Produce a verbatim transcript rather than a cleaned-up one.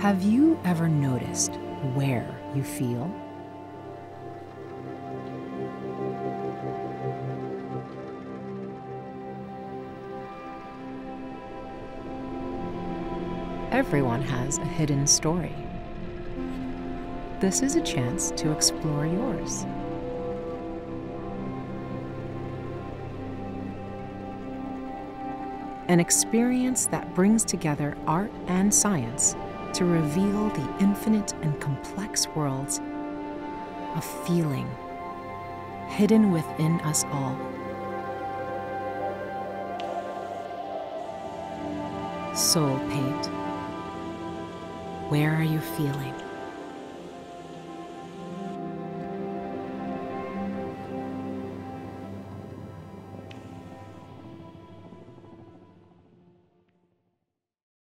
Have you ever noticed where you feel? Everyone has a hidden story. This is a chance to explore yours. An experience that brings together art and science to reveal the infinite and complex worlds of feeling hidden within us all. Soul paint. Where are you feeling?